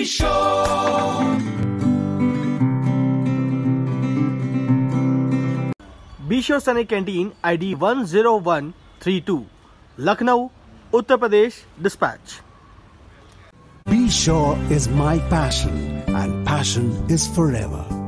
BeSure. BeSure Sainik Canteen ID 10132, Lucknow, Uttar Pradesh dispatch. BeSure is my passion, and passion is forever.